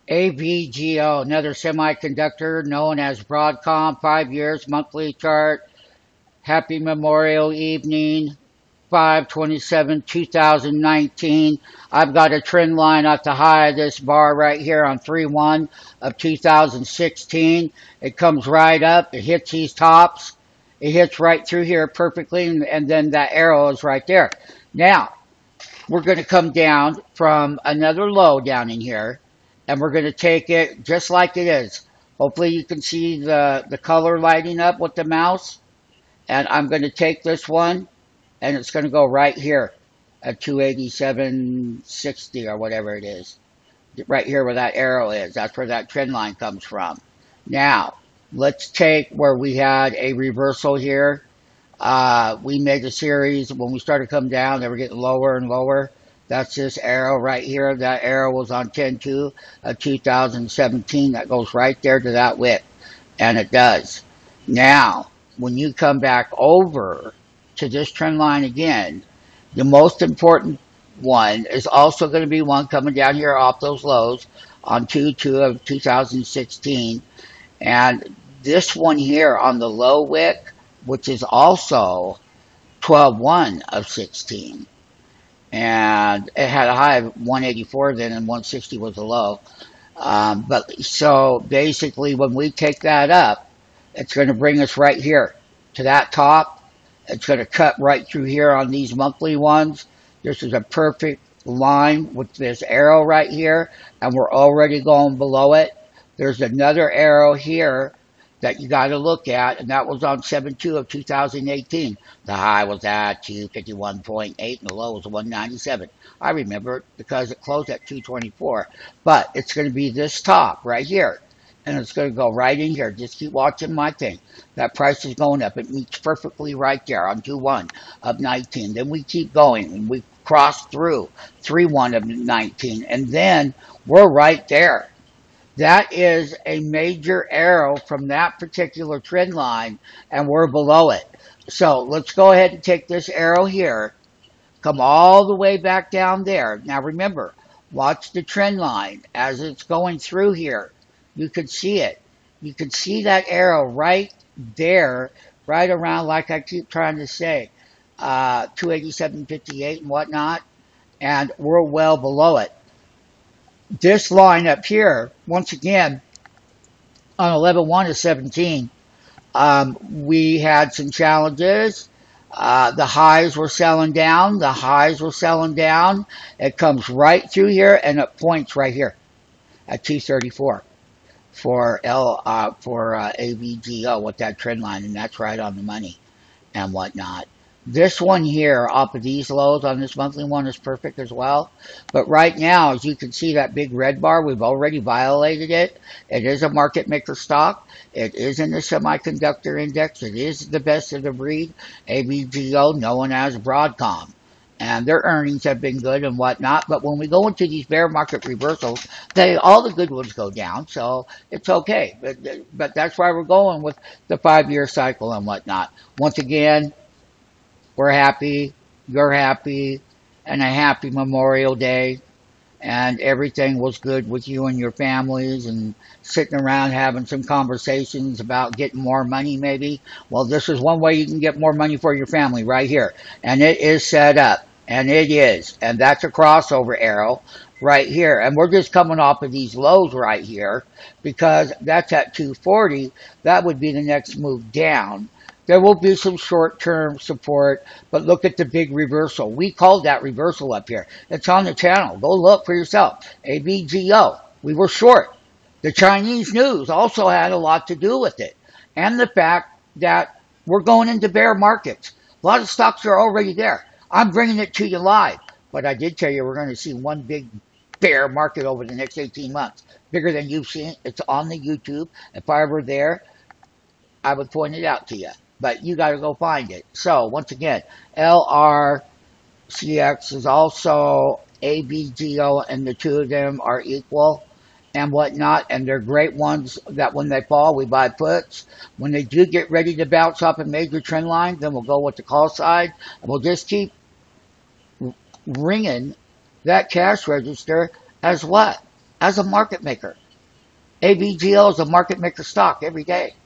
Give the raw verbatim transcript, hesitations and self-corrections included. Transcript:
A V G O, another semiconductor known as Broadcom, five years, monthly chart. Happy Memorial Evening, five twenty-seven two thousand nineteen. I've got a trend line at the high of this bar right here on three one of two thousand sixteen. It comes right up. It hits these tops. It hits right through here perfectly, and, and then that arrow is right there. Now, we're going to come down from another low down in here, and we're going to take it just like it is. Hopefully you can see the, the color lighting up with the mouse. And I'm going to take this one, and it's going to go right here at two eighty-seven sixty or whatever it is. Right here where that arrow is. That's where that trend line comes from. Now, let's take where we had a reversal here. Uh, we made a series. When we started to come down, they were getting lower and lower. That's this arrow right here. That arrow was on ten two of two thousand seventeen. That goes right there to that wick. And it does. Now, when you come back over to this trend line again, the most important one is also going to be one coming down here off those lows on two two of two thousand sixteen. And this one here on the low wick, which is also twelve one of sixteen. And it had a high of one eighty-four then, and one sixty was the low. Um, but so basically when we take that up, it's going to bring us right here to that top. It's going to cut right through here on these monthly ones. This is a perfect line with this arrow right here, and we're already going below it. There's another arrow here that you got to look at, and that was on seven two of two thousand eighteen. The high was at two fifty-one point eight, and the low was one ninety-seven. I remember it because it closed at two twenty-four. But it's going to be this top right here. And it's going to go right in here. Just keep watching my thing. That price is going up. It meets perfectly right there on two one of nineteen. Then we keep going, and we cross through three one of nineteen. And then we're right there. That is a major arrow from that particular trend line, and we're below it. So let's go ahead and take this arrow here, come all the way back down there. Now remember, watch the trend line as it's going through here. You can see it. You can see that arrow right there, right around, like I keep trying to say, uh, two eighty-seven fifty-eight and whatnot, and we're well below it. This line up here, once again, on eleven one of seventeen, um, we had some challenges. Uh, the highs were selling down. The highs were selling down. It comes right through here, and it points right here at two thirty-four. For L uh, for uh, A V G O with that trend line, and that's right on the money and whatnot. This one here off of these lows on this monthly one is perfect as well. But right now, as you can see, that big red bar, we've already violated it. It is a market maker stock. It is in the semiconductor index. It is the best of the breed. A V G O, known as Broadcom. And their earnings have been good and whatnot. But when we go into these bear market reversals, they all the good ones go down. So it's okay. But, but that's why we're going with the five-year cycle and whatnot. Once again, we're happy. You're happy. And a happy Memorial Day. And everything was good with you and your families, and sitting around having some conversations about getting more money maybe. Well, this is one way you can get more money for your family right here. And it is set up. And it is. And that's a crossover arrow right here. And we're just coming off of these lows right here because that's at two forty. That would be the next move down. There will be some short-term support, but look at the big reversal. We called that reversal up here. It's on the channel. Go look for yourself. A V G O. We were short. The Chinese news also had a lot to do with it. And the fact that we're going into bear markets. A lot of stocks are already there. I'm bringing it to you live. But I did tell you we're going to see one big bear market over the next eighteen months. Bigger than you've seen. It's on the YouTube. If I were there, I would point it out to you. But you got to go find it. So, once again, L R C X is also A V G O, and the two of them are equal and whatnot. And they're great ones that when they fall, we buy puts. When they do get ready to bounce off a major trend line, then we'll go with the call side. And we'll just keep ringing that cash register as what? as a market maker. A V G O is a market maker stock every day.